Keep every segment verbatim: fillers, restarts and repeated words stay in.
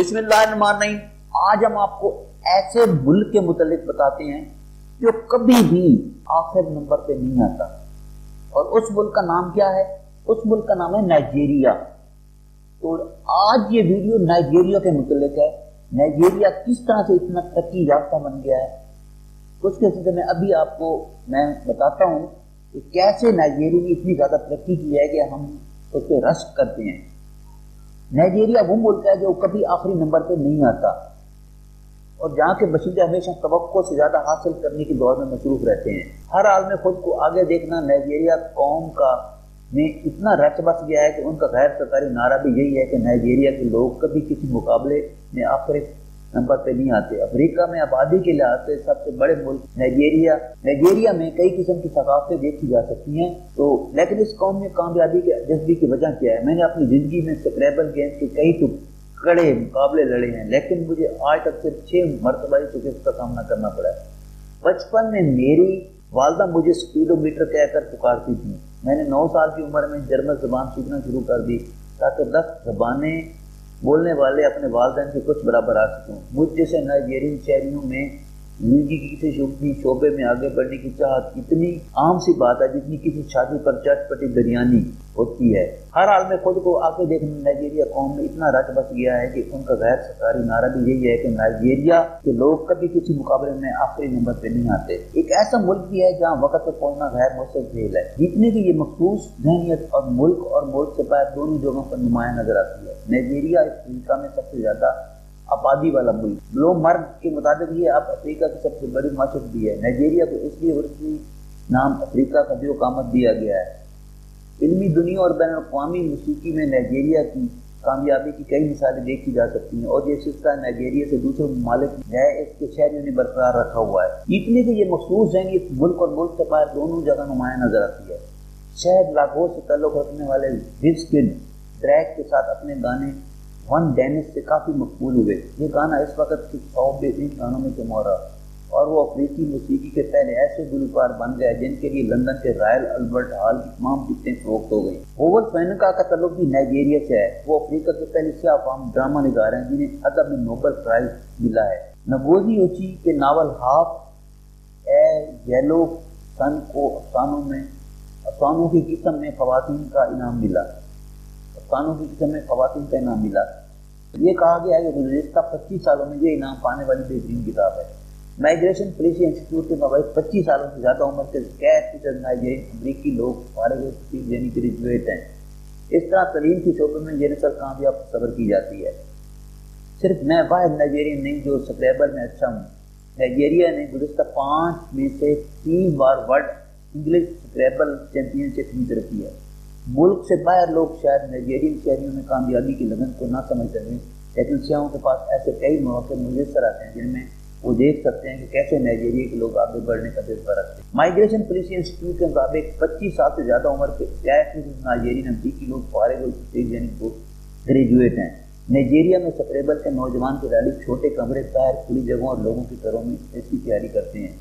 बिस्मिल्लाहिर्रहमानिर्रहीम। आज हम आपको ऐसे मुल्क के मुतालिक बताते हैं जो कभी भी आखिर नंबर पे नहीं आता, और उस मुल्क का नाम क्या है? उस मुल्क का नाम है नाइजीरिया। तो आज ये वीडियो नाइजीरिया के मुतालिक है। नाइजीरिया किस तरह से इतना तरक्की याफ्ता बन गया है, उसके सिलसिले में अभी आपको मैं बताता हूँ कि कैसे नाइजीरिया ने इतनी ज्यादा तरक्की की है कि हम उस पर रश्क करते हैं। नाइजीरिया वो मुल्क है जो कभी आखिरी नंबर पे नहीं आता, और जहाँ के बशिंदे हमेशा तवक्को से ज्यादा हासिल करने की दौर में मसरूफ रहते हैं। हर हाल में खुद को आगे देखना नाइजीरिया कौम का में इतना रच बस गया है कि उनका गैर सरकारी नारा भी यही है कि नाइजीरिया के लोग कभी किसी मुकाबले में आखिरी नंबर पे नहीं आते। अफ्रीका में आबादी के लिहाज से सबसे बड़े मुल्क नाइजीरिया नाइजीरिया में कई किस्म की सकाफतें देखी जा सकती हैं। तो लेकिन इस कौम में कामयाबी के जज्बे की वजह क्या है? मैंने अपनी जिंदगी में स्क्रैबल गेम के कई तो कड़े मुकाबले लड़े हैं, लेकिन मुझे आज तक सिर्फ छह मरतबा ही शिकस्त का सामना करना पड़ा है। बचपन में मेरी वालदा मुझे स्पीडोमीटर कहकर पुकारती थी। मैंने नौ साल की उम्र में जर्मन जबान सीखना शुरू कर दी ताकि दस जबानें बोलने वाले अपने वालदैन के कुछ बराबर आ सकूं। मुझ जैसे नाइजीरियन शहरियों में जिंदगी से शुभी शोबे में आगे बढ़ने की चाहत इतनी आम सी बात है जितनी किसी शादी पर चटपटी बिरयानी होती है। हर हाल में खुद को आके देखने नाइजीरिया कौम में इतना रच बस गया है कि उनका गैर सरकारी नारा भी यही है कि नाइजीरिया के लोग कभी किसी मुकाबले में आखिरी नंबर पे नहीं आते। एक ऐसा मुल्क भी है जहाँ वक्त पर पहुंचना गैर मुश्किल खेल है। जीतने की ये मखसूस जहनीत और मुल्क और मुल्क से बाहर दोनों जगहों पर नुमाया नजर आती है। नाइजीरिया इस अफ्रीका में सबसे ज्यादा आबादी वाला मुल्क। ब्लूमबर्ग के मुताबिक ये अब अफ्रीका की सबसे बड़ी माशरत भी है। नाइजीरिया को इसलिए उर्फी नाम अफ्रीका का भी कामत दिया गया है। इल्मी दुनिया और बैन अवी मौसीकी में नाइजीरिया की कामयाबी की कई मिसालें देखी जा सकती हैं, और ये सिलसिला नाइजीरिया से दूसरे ममालिक है इसके शहरियों ने बरकरार रखा हुआ है। जीतने की ये मखसूस जहनीत मुल्क और मुल्क से बाहर दोनों जगह नुमाया नजर आती है। शहर लागोर से ताल्लुक रखने वाले विज़किड ड्रैक के साथ अपने गाने वन डेनिस से काफी मकबूल हुए। ये गाना इस वक्त के सौ बेहतरीन गानों में शुमार है, और वो अफ्रीकी मौसीकी के पहले ऐसे गुलकार बन गए जिनके लिए लंदन के रॉयल अल्बर्ट हॉल की तमाम टिकटें फरोख्त हो गई। ओवर फेनका का तल्लुक भी नाइजीरिया से है। वो अफ्रीका के पहले स्याह फाम ड्रामा निगार हैं जिन्हें अदब में नोबेल प्राइज मिला है। नगोजी ओची के novel half a yellow sun को अफसानों में अफसानों की किस्म में खवातीन का इनाम मिला अफसानों की किस्म में खवातीन का इनाम मिला। ये कहा गया है कि गुज़श्ता पच्चीस सालों में ये इनाम पाने वाली बेहतरीन किताब है। माइग्रेशन पॉलिसी इंस्टीट्यूट के मुताबिक पच्चीस सालों से ज्यादा उम्र के गैर फीसद नाइजीरियन अमरीकी लोग फारिग यानी ग्रेजुएट हैं। इस तरह तलीम के शोबे में ये नस्ल कामयाब सबर की जाती है। सिर्फ मैं वाहिद नाइजीरियन नहीं जो स्क्रैबल में अच्छा हूँ। नाइजीरिया ने गुज़श्ता पाँच में से तीन बार वर्ल्ड इंग्लिश स्क्रैबल चैंपियनशिप जीत रखी है। मुल्क से बाहर लोग शायद नाइजीरियन शहरियों में कामयाबी की लगन को ना समझ सकें, लेकिन सियाहों के पास ऐसे कई मौके मुयसर आते हैं जिनमें वो देख सकते हैं कि कैसे नाइजीरिया के लोग आगे बढ़ने का जज्बा रखते हैं। माइग्रेशन पॉलिसी इंस्टीट्यूट के मुताबिक पच्चीस साल से ज्यादा उम्र के गैर नाइजीरियन अमरीकी लोग फारिग यानी ग्रेजुएट हैं। नाइजीरिया में स्क्रैबल के नौजवान की रैली छोटे कमरे, बाहर खुली जगहों और लोगों के घरों में इसकी तैयारी करते हैं।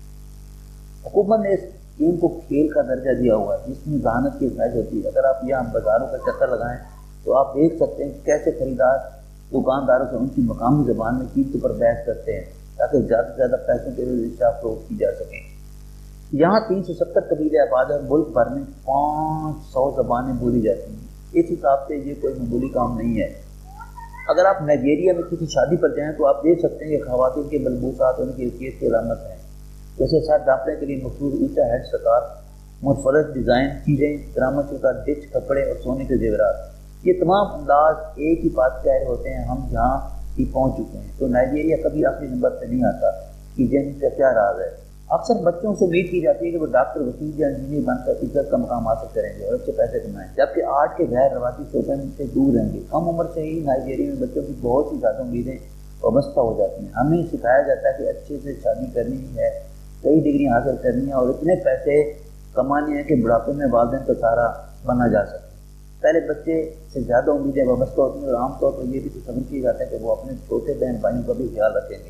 हुकूमत ने इस गेम को खेल का दर्जा दिया हुआ है जिसमें जहानत की ख्वाहिश होती है। अगर आप यहाँ बाजारों का चक्कर लगाएं तो आप देख सकते हैं कैसे खरीदार दुकानदारों से उनकी मकामी जबान में कीमतों पर बहस करते हैं ताकि ज़्यादा से ज़्यादा पैसों के लिए फरोख्त की जा सके। यहाँ तीन सौ सत्तर कबीले आबाद है। मुल्क भर में पाँच सौ जबानें बोली जाती हैं। इस हिसाब से ये कोई मामूली काम नहीं है। अगर आप नाइजीरिया में किसी शादी पर जाएँ तो आप देख सकते हैं कि खवातीन के मलबूसात उनकी हैसियत की अलामत है, जैसे सर ढांपने के लिए मखसूस ऊंचा हेड सकार, मुनफरद डिज़ाइन चीज़ें, करामत का डिच कपड़े और सोने के जेवरात। ये तमाम अंदाज एक ही बात कह रहे होते हैं, हम जहाँ ही पहुँच चुके हैं। तो नाइजीरिया कभी आखिरी नंबर पर नहीं आता कि जन का क्या राज है। अक्सर बच्चों से उम्मीद की जाती है कि वो डॉक्टर, वकील या इंजीनियर बनकर इज्जत का मकाम हासिल करेंगे और अच्छे पैसे कमाएं, जबकि आर्ट के गैर रवाती शोबे से दूर रहेंगे। कम उम्र से ही नाइजीरिया में बच्चों की बहुत ही ज़्यादा उम्मीदें वाबस्ता हो जाती हैं। हमें सिखाया जाता है कि अच्छे से शादी करनी है, कई डिग्री हासिल करनी है और इतने पैसे कमाने हैं कि बुढ़ापे में वालिदैन का सहारा बना जा सके। पहले बच्चे से ज़्यादा उम्मीदें वाबस्ता होती हैं और आमतौर पर यह भी समझ किया जाता है कि वो अपने छोटे बहन भाइयों का भी ख्याल रखेंगे।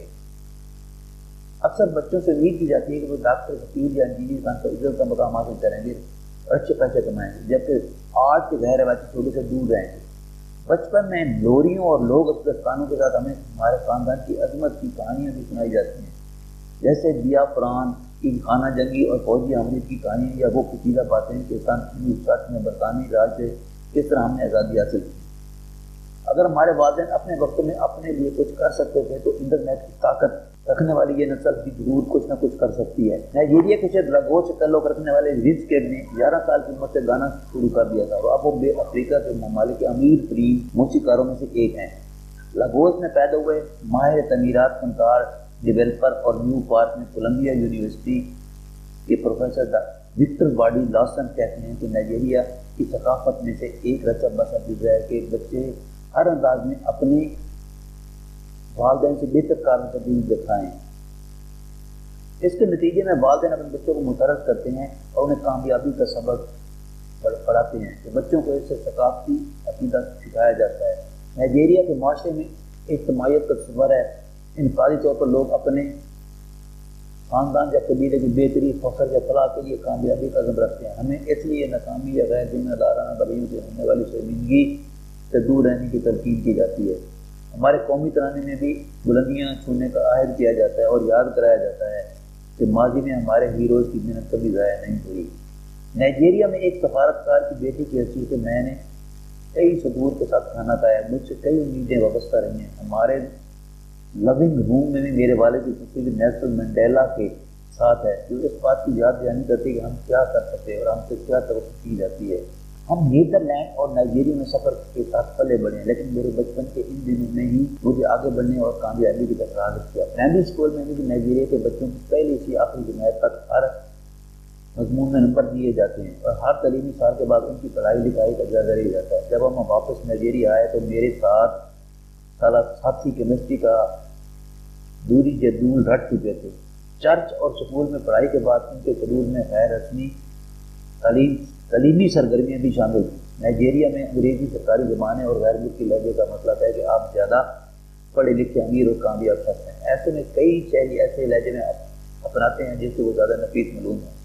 अक्सर बच्चों से उम्मीद की जाती है कि वो डॉक्टर, वकील या इंजीनियर बनकर इज्जत का मकाम हासिल करेंगे और अच्छे पैसे कमाएंगे, जबकि आर्ट के गैर रवायती शोबे से दूर रहेंगे। بچپن میں لوریوں اور لوگ افغانستانوں کے ساتھ ہمیں ہمارے خاندان کی عظمت کی کہانیاں بھی سنائی جاتی ہیں، جیسے بیا فران کی خانہ جنگی اور فوجی حملے کی کہانی، یا وہ پچیدہ باتیں کہ سن میں برطانوی راج سے کس طرح ہم نے آزادی حاصل کی۔ اگر ہمارے والدین اپنے وقت میں اپنے لیے کچھ کر سکتے تھے تو انٹرنیٹ کی طاقت رکھنے والی یہ نسل بھی ضرور کچھ نہ کچھ کر سکتی ہے۔ نائجیریا کے شہر لاگوس سے تعلق رکھنے والے ریز کیڈ نے گیارہ سال کی عمر سے گانا شروع کر دیا تھا، اور اب وہ بے افریقہ کے ممالک کے امیر ترین موسیقاروں میں سے ایک ہیں۔ لاگوس میں پیدا ہوئے ماہر تعمیرات فنکار، ڈیولپر اور نیو پارک میں کولمبیا یونیورسٹی کے پروفیسر وکٹر باڈی لاسن کہتے ہیں کہ نائجیریا کی ثقافت میں سے ایک رسم بسر گزرا ہے کہ بچے ہر انداز میں اپنے والدین سے بہتر کارکردگی دکھائیں۔ اس کے نتیجے میں والدین اپنے بچوں کو مترس کرتے ہیں اور انہیں کامیابی کا سبق پڑھاتے ہیں کہ بچوں کو اس سے ثقافتی عقیدہ سکھایا جاتا ہے۔ نائجیریا کے معاشرے میں اجتماعیت کا تصور ہے، انفرادی طور پر لوگ اپنے خاندان یا قبیلے کی بہتری، فخر یا فلاح کے لیے کامیابی کا عزم رکھتے ہیں۔ ہمیں اس لیے ناکامی یا غیر ذمہ دارانہ رویوں سے ہونے والی شرمندگی سے دور رہنے کی تلقین کی جاتی ہے۔ ہمارے قومی ترانے میں بھی بلندیاں چھونے کا عہد کیا جاتا ہے اور یاد کرایا جاتا ہے کہ ماضی میں ہمارے ہیروز کی محنت کبھی ضائع نہیں ہوئی۔ نائجیریا میں ایک سفارتکار کی بیٹی کی حیثیت سے میں نے کئی صدور کے ساتھ کھانا کھایا، مجھ سے کئی امیدیں وابستہ رہی ہیں۔ ہمارے لونگ روم میں بھی میرے والد کی تصویر نیلسن منڈیلا کے ساتھ ہے، جو اس بات کی یاد دہانی کرتی ہے کہ ہم کیا کر سکتے ہیں اور ہم سے کیا توقع کی جاتی ہے۔ ہم نیدرلینڈ اور نائجیریا میں سفر کے ساتھ پلے بڑھے ہیں، لیکن میرے بچپن کے ان دنوں میں ہی مجھے آگے بڑھنے اور کامیابی کی طرف راغب کیا۔ پرائمری اسکول میں بھی نائجیریا کے بچوں کی پہلی سے آخری جماعت تک ہر مضمون میں نمبر دیے جاتے ہیں اور ہر تعلیمی سال کے بعد ان کی پڑھائی لکھائی کا جائزہ لیا جاتا ہے۔ جب ہم واپس نائجیریا آئے تو میرے ساتھ سالہ ساتھی کیمسٹری کا دوری جدول رٹ چکے تھے۔ چرچ اور سکول میں پڑھائی کے بعد ان کے شیڈول میں غیر رسمی تعلیم تعلیمی سرگرمیاں بھی شامل تھیں۔ نائجیریا میں انگریزی سرکاری زبان ہے اور غیر ملکی لہجے کا مطلب ہے کہ آپ زیادہ پڑھے لکھے امیر اور کامیاب شخص ہیں۔ ایسے میں کئی شہری ایسے لہجے میں اپناتے ہیں جس سے وہ زیادہ نفیس معلوم ہیں۔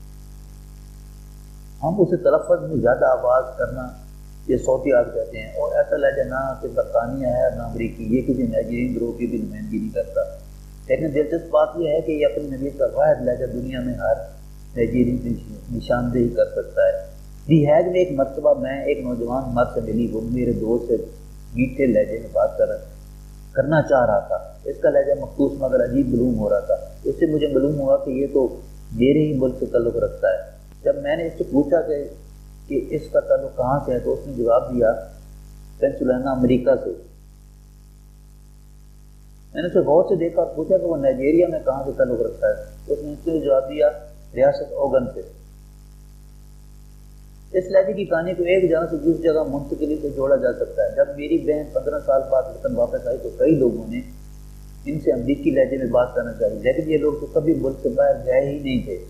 ہم اسے تلفظ میں زیادہ آواز کرنا یہ صوتی عاد کہتے ہیں، اور ایسا لہجہ نہ کہ برطانیہ ہے اور نہ امریکی، یہ کسی نائجیرین گروہ کی بھی نمائندگی نہیں کرتا۔ لیکن دلچسپ بات یہ ہے کہ یہ اپنی نوعیت کا واحد لہجہ دنیا میں ہر نائجیرین کی نشاندہی کر سکتا ہے۔ دی ہیگ میں ایک مرتبہ میں ایک نوجوان مرد سے ملی، وہ میرے دوست سے میٹھے لہجے میں بات کر کرنا چاہ رہا تھا۔ اس کا لہجہ مخصوص مگر عجیب معلوم ہو رہا تھا۔ اس سے مجھے معلوم ہوا کہ یہ تو میرے ہی ملک سے تعلق رکھتا ہے۔ جب میں نے اس سے پوچھا کہ کہ اس کا تعلق کہاں سے ہے تو اس نے جواب دیا پینسلوانیا امریکہ سے۔ میں نے اسے غور سے دیکھا اور پوچھا کہ وہ نائجیریا میں کہاں سے تعلق رکھتا ہے۔ اس نے اس سے جواب دیا ریاست اوگن سے۔ اس لہجے کی کہانی کو ایک جگہ سے دوسری جگہ منتقلی سے جوڑا جا سکتا ہے۔ جب میری بہن پندرہ سال بعد وطن واپس آئی تو کئی لوگوں نے ان سے امریکی لہجے میں بات کرنا چاہی، لیکن یہ لوگ تو کبھی ملک سے باہر گئے ہی نہیں تھے۔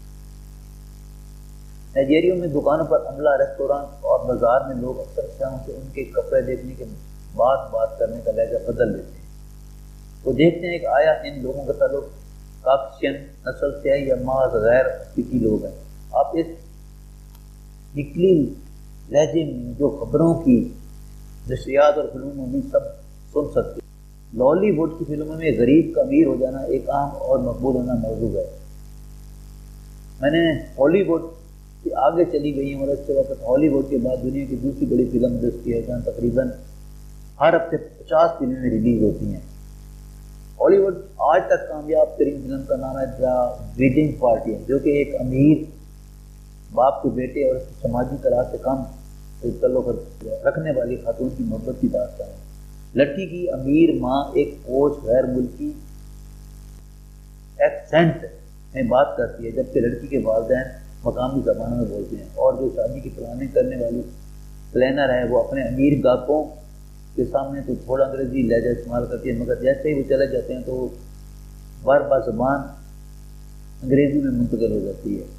نائجیریا میں دکانوں پر عملہ، ریستوران اور بازار میں لوگ اکثر سیاحوں سے ان کے کپڑے دیکھنے کے بعد بات کرنے کا لہجہ بدل لیتے ہیں۔ وہ دیکھتے ہیں کہ آیا ان لوگوں کا تعلق کاکشین نسل سے ہے یا محض غیر افریقی لوگ ہیں۔ آپ اس نکلی لہجے میں جو خبروں کی نشریات اور فلموں میں سب سن سکتے ہیں۔ لالی ووڈ کی فلموں میں غریب کا امیر ہو جانا ایک عام اور مقبول ہونا موضوع ہے۔ میں نے ہالی ووڈ سے آگے چلی گئی ہوں اور اس کے وقت ہالی ووڈ کے بعد دنیا کی دوسری بڑی فلم انڈسٹری ہے جہاں تقریباً ہر ہفتے پچاس فلمیں ریلیز ہوتی ہیں۔ ہالی ووڈ آج تک کامیاب ترین فلم کا نام ہے دا ویڈنگ پارٹی، جو کہ ایک امیر باپ کے بیٹے اور اس کی سماجی کلاس سے کم تعلق رکھنے والی خاتون کی محبت کی داستان ہے۔ لڑکی کی امیر ماں ایک کوچ غیر ملکی ایکسینٹ میں بات کرتی ہے، جبکہ لڑکی کے والدین مقامی زبانوں میں بولتے ہیں، اور جو شادی کی پلاننگ کرنے والی پلانر ہے وہ اپنے امیر گاہکوں کے سامنے تو تھوڑا انگریزی لہجہ استعمال کرتی ہے، مگر جیسے ہی وہ چلے جاتے ہیں تو وہ بار بار زبان انگریزی میں منتقل ہو جاتی ہے۔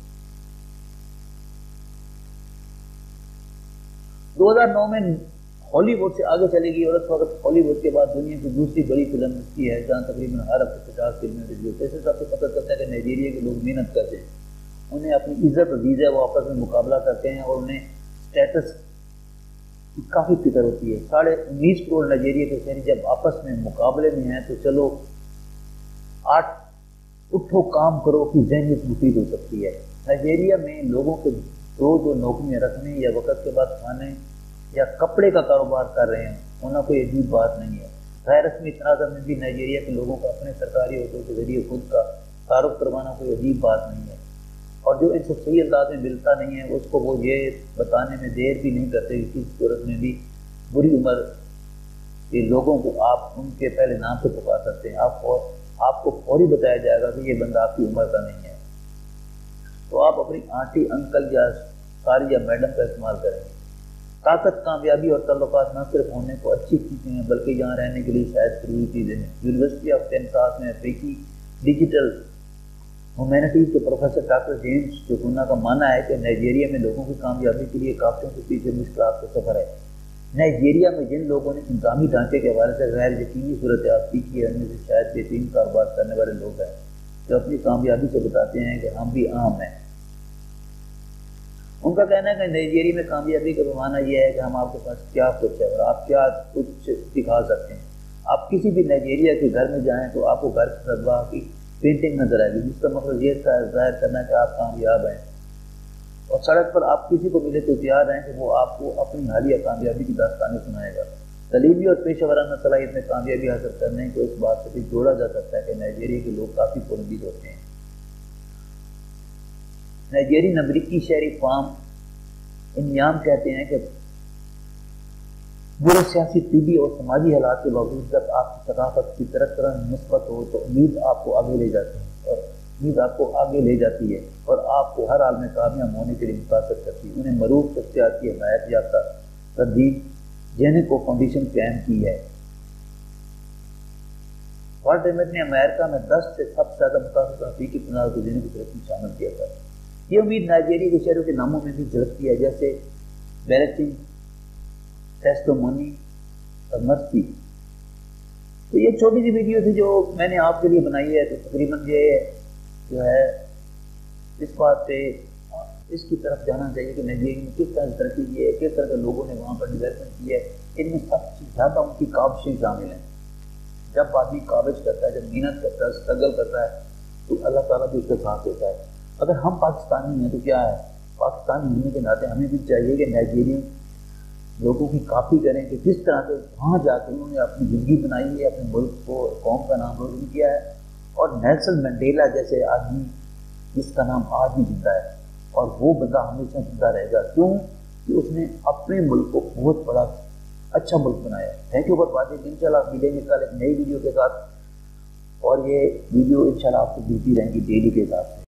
دو ہزار نو میں ہالی ووڈ سے آگے چلے گی اور اس وقت ہالی ووڈ کے بعد دنیا کی دوسری بڑی فلم انڈسٹری ہے جہاں تقریباً ہر ہفتے پچاس فلمیں ریلیز ہوتی ہیں۔ اس حساب سے پتہ چلتا ہے کہ نائجیریا کے لوگ محنت کرتے ہیں، انہیں اپنی عزت عزیز ہے وہ آپس میں مقابلہ کرتے ہیں اور انہیں اسٹیٹس کافی فکر ہوتی ہے. ساڑھے انیس کروڑ نائجیریا کے شہری جب آپس میں مقابلے میں ہیں تو چلو آٹھ اٹھو کام کرو کی ذہنیت مفید ہو سکتی ہے. نائجیریا میں لوگوں کے دو دو نوکریاں رکھنے یا وقت کے بعد کھانے یا کپڑے کا کاروبار کر رہے ہیں ہونا کوئی عجیب بات نہیں ہے. غیر رسمی تناظر میں بھی نائجیریا کے لوگوں کو اپنے سرکاری عہدوں کے ذریعے خود کا تعارف کروانا کوئی عجیب بات نہیں ہے. اور جو ان سے صحیح انداز میں ملتا نہیں ہے اس کو وہ یہ بتانے میں دیر بھی نہیں کرتے کہ کسی صورت میں بھی بری عمر کے لوگوں کو آپ ان کے پہلے نام سے پکار سکتے ہیں. آپ کو آپ کو فوری بتایا جائے گا کہ یہ بندہ آپ کی عمر کا نہیں ہے. تو آپ اپنی آنٹی انکل یا ساری یا میڈم کا استعمال کریں. طاقت کامیابی اور تعلقات نہ صرف ہونے کو اچھی چیزیں ہیں بلکہ یہاں رہنے کے لیے شاید ضروری چیزیں ہیں. یونیورسٹی آف ٹینساس میں افریقی ڈیجیٹل ہیومینٹیز کے پروفیسر ڈاکٹر جیمز چکونا کا ماننا ہے کہ نائجیریا میں لوگوں کی کامیابی کے لیے کافتوں کے پیچھے مشکلات کا سفر ہے. نائجیریا میں جن لوگوں نے انتظامی ڈھانچے کے حوالے سے غیر یقینی صورتحال سیکھی ہے ان میں سے شاید بہترین کاروبار کرنے والے لوگ ہیں جو اپنی کامیابی سے بتاتے ہیں کہ ہم بھی عام ہیں. ان کا کہنا ہے کہ نائجیریا میں کامیابی کا پیمانہ یہ ہے کہ ہم آپ کے پاس کیا کچھ ہے اور آپ کیا کچھ دکھا سکتے ہیں. آپ کسی بھی نائجیریا کے گھر میں جائیں تو آپ کو گھر کی سطح کی پینٹنگ نظر آئے گی جس کا مطلب یہ ظاہر کرنا ہے کہ آپ کامیاب ہیں. اور سڑک پر آپ کسی کو ملے تو تیار ہیں کہ وہ آپ کو اپنی حالیہ کامیابی کی داستانیں سنائے گا. تعلیمی اور پیشہ ورانہ صلاحیت میں کامیابی حاصل کرنے کو اس بات سے بھی جوڑا جا سکتا ہے کہ نائجیریا کے لوگ کافی پرامید ہوتے ہیں. نائجیرین امریکی شہری فام انیام کہتے ہیں کہ برے سیاسی طبی اور سماجی حالات کے باوجود جب آپ کی ثقافت کی طرح طرح مثبت ہو تو امید آپ کو آگے لے جاتی ہے اور امید آپ کو آگے لے جاتی ہے اور آپ کو ہر حال میں کامیاب ہونے کے لیے متاثر کرتی ہے. انہیں معروف شخصیات کی حمایت یافتہ تربیت جینے کو فاؤنڈیشن قائم کی ہے. ورلڈ ریمیٹ نے امریکہ میں دس سے سب سے زیادہ متاثر افریقی تناظر کو جینے کی طرف میں شامل کیا تھا. یہ امید نائجیریا کے شہروں کے ناموں میں بھی جھلکتی ہے جیسے بیرٹنگ ٹیسٹومونی اور مرسی. تو یہ چھوٹی سی ویڈیو تھی جو میں نے آپ کے لیے بنائی ہے. تو تقریباً یہ جو ہے اس بات پہ اس کی طرف جانا چاہیے کہ نائجیریا میں کس طرح کی ترقی کی ہے, کس طرح کے لوگوں نے وہاں پر ڈیولپمنٹ کی ہے. ان میں سب سے زیادہ ان کی کاوشیں شامل ہیں. جب آدمی کاوش کرتا ہے, جب محنت کرتا ہے, اسٹرگل کرتا ہے تو اللہ تعالیٰ بھی اس کے ساتھ دیتا ہے. اگر ہم پاکستانی ہیں تو کیا ہے, پاکستانی ہونے کے ناطے ہمیں بھی چاہیے کہ نائجیرین لوگوں کی کاپی کریں کہ کس طرح سے وہاں جا کے انہوں نے اپنی زندگی بنائی ہے, اپنے ملک کو قوم کا نام روشن کیا ہے. اور نیلسن منڈیلا جیسے آدمی جس کا نام آج بھی زندہ ہے اور وہ بندہ ہمیشہ زندہ رہے گا. کیوں کہ اس نے اپنے ملک کو بہت بڑا اچھا ملک بنایا. Thank you for watching. ان شاء اللہ ملیں گے کل ایک نئی ویڈیو کے ساتھ اور یہ ویڈیو ان شاء اللہ آپ کو ملتی رہیں گی ڈیلی کے حساب سے.